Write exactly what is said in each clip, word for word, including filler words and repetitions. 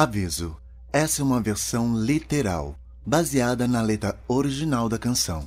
Aviso: essa é uma versão literal, baseada na letra original da canção.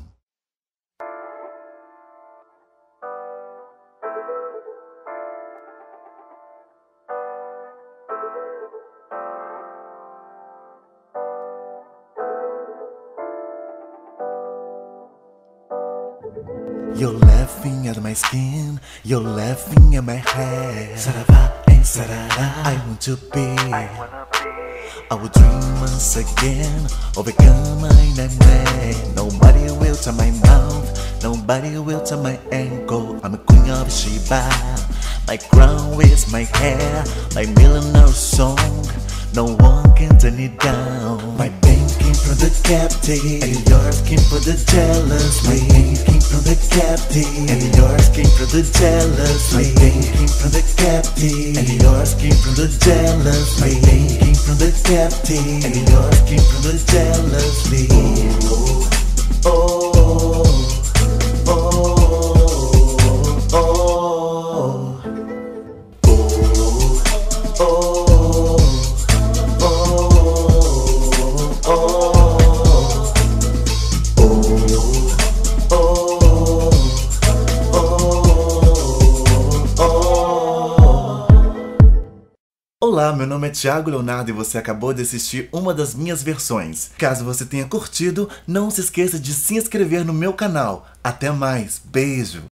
You're laughing at my skin, you're laughing at my hair. Sarava and sarara, I want to be. I will dream once again, overcome my nightmare. Nobody will tie my mouth, nobody will tie my ankle. I'm a queen of Sheba, my crown is my hair, my millionaire song. No one can turn it down. My pain came from the captive, and yours came from the jealous. My pain came from the captive, and yours came from the jealous. My pain came from the captive, and yours came from the jealous. My pain came from the captive, and yours came from the jealously. Oh, oh, oh, oh, oh, oh, oh. Olá, meu nome é Thiago Leonardo e você acabou de assistir uma das minhas versões. Caso você tenha curtido, não se esqueça de se inscrever no meu canal. Até mais, beijo!